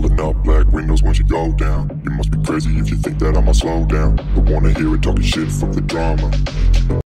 Rolling up black windows once you go down. You must be crazy if you think that I'ma slow down. Don't wanna hear it talking shit, fuck the drama.